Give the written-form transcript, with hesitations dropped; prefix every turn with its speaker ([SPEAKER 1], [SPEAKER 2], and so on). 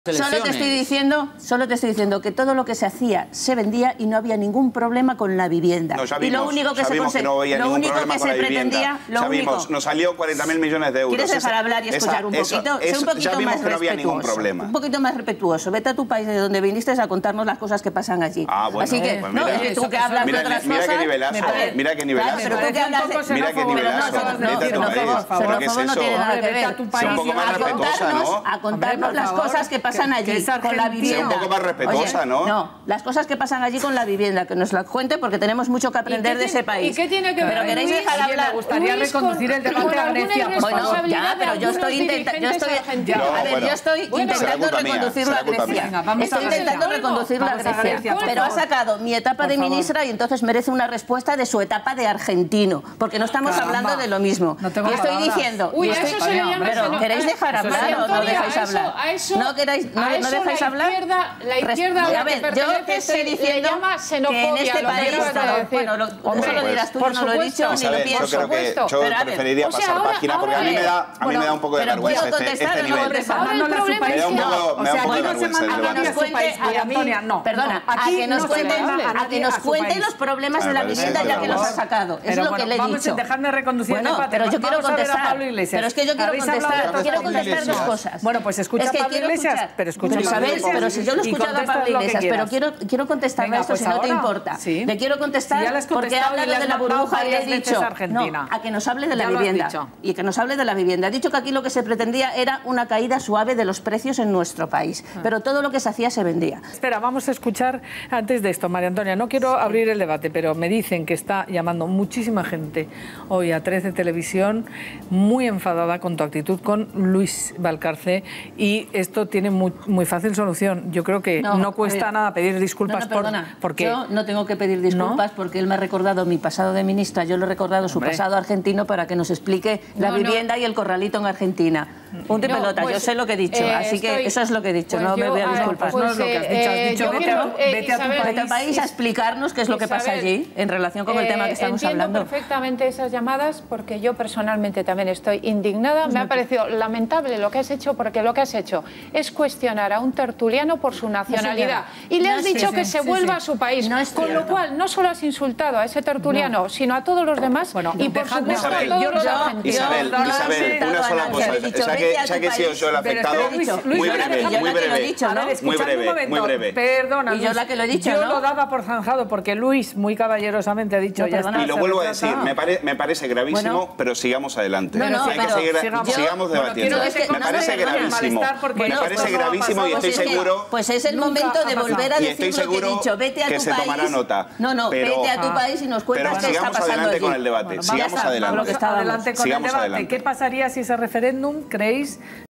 [SPEAKER 1] Solo te estoy diciendo que todo lo que se hacía se vendía y no había ningún problema con la vivienda.
[SPEAKER 2] No,
[SPEAKER 1] y lo único que se pretendía,
[SPEAKER 2] nos salió 40.000 millones de euros.
[SPEAKER 1] ¿Quieres dejar hablar y escuchar un poquito? Sé un poquito más respetuoso. Un poquito más respetuoso. Vete a tu país de donde viniste a contarnos las cosas que pasan allí.
[SPEAKER 2] Ah, bueno,
[SPEAKER 1] así que
[SPEAKER 2] pues
[SPEAKER 1] no, es que tú que hablas de otras cosas.
[SPEAKER 2] Mira qué nivelazo.
[SPEAKER 1] Pero tú que hablas de...
[SPEAKER 2] Mira qué nivelazo.
[SPEAKER 1] Xenófobo no tiene nada que ver.
[SPEAKER 2] Un poco más respetuosa, ¿no?
[SPEAKER 1] A contarnos las cosas que pasan allí con la vivienda.
[SPEAKER 2] Un poco más respetuosa, ¿no?
[SPEAKER 1] No, las cosas que pasan allí con la vivienda, que nos las cuente porque tenemos mucho que aprender de ese país.
[SPEAKER 3] ¿Y qué tiene que ver?
[SPEAKER 1] Pero queréis dejar hablar.
[SPEAKER 4] Me gustaría reconducir el debate a Grecia.
[SPEAKER 1] Bueno, ya, pero yo estoy intentando reconducirlo a Grecia. Estoy intentando reconducirlo a Grecia. Pero ha sacado mi etapa de ministra y entonces merece una respuesta de su etapa de argentino, porque no estamos hablando de lo mismo. Y estoy diciendo, pero ¿queréis dejar hablar o no dejáis hablar? ¿No dejáis hablar?
[SPEAKER 3] La izquierda a la que pertenece le llama xenofobia.
[SPEAKER 1] En este país, bueno, eso lo dirás tú, yo no lo he dicho ni lo pienso.
[SPEAKER 2] Yo preferiría pasar página porque a mí me da un poco de vergüenza este nivel.
[SPEAKER 3] Ahora el problema es que...
[SPEAKER 2] Me da un poco de vergüenza el debate.
[SPEAKER 1] Perdona, a que nos cuente los problemas de la vivienda ya que los ha sacado. Eso es lo que le he dicho.
[SPEAKER 4] Dejadme reconducir el debate.
[SPEAKER 1] Pero yo quiero contestar. Pero es que yo quiero contestar dos cosas.
[SPEAKER 4] Bueno, pues escucha a Pablo Iglesias, pero escucha a Pablo Iglesias.
[SPEAKER 1] Pero si yo lo he escuchado a Pablo Iglesias, pero quiero contestarle a esto si no te importa. Le quiero contestar porque ha hablado de la burbuja y le he dicho a que nos hable de la vivienda. Y que nos hable de la vivienda. Ha dicho que aquí lo que se pretendía era una caída suave de los precios en nuestro país. Pero todo lo que se hacía se vendía.
[SPEAKER 4] Espera, vamos a escuchar antes de esto, María Antonia. No quiero abrir el debate, pero me dicen que está llamando muchísima gente hoy a 13 Televisión muy enfadada con tu actitud con Luis Valcarce y esto tiene muy fácil solución. Yo creo que no cuesta nada pedir disculpas.
[SPEAKER 1] Porque yo no tengo que pedir disculpas porque él me ha recordado mi pasado de ministra, yo le he recordado su pasado argentino para que nos explique la vivienda y el corralito en Argentina. Punto y pelota, yo sé lo que he dicho, así que eso es lo que he dicho, no me voy a disculpar.
[SPEAKER 4] No es lo que has dicho, has dicho vete a tu
[SPEAKER 1] país a explicarnos qué es lo que pasa allí en relación con el tema que estamos hablando.
[SPEAKER 3] Entiendo perfectamente esas llamadas porque yo personalmente también estoy indignada. Me ha parecido lamentable lo que has hecho porque lo que has hecho es cuestionar a un tertuliano por su nacionalidad y le has dicho que se vuelva a su país, con lo cual no solo has insultado a ese tertuliano, sino a todos los demás y por supuesto a todos los argentinos.
[SPEAKER 2] Isabel, una sola cosa, ya que he sido yo el afectado, muy breve.
[SPEAKER 4] Perdona,
[SPEAKER 1] y yo la que lo he dicho,
[SPEAKER 4] yo lo daba por zanjado porque Luis muy caballerosamente ha dicho ya está.
[SPEAKER 2] Y lo vuelvo a decir, me parece gravísimo, pero sigamos adelante. Sigamos debatiendo. Me parece gravísimo. Me parece gravísimo y estoy seguro...
[SPEAKER 1] Pues es el momento de volver a decir lo que he dicho. Vete a tu país.
[SPEAKER 2] Que se tomará nota.
[SPEAKER 1] Vete a tu país y nos cuentas qué está pasando allí.
[SPEAKER 2] Sigamos adelante con el debate. Sigamos adelante.
[SPEAKER 4] Adelante con el debate. ¿Qué pasaría si ese referéndum, creéis,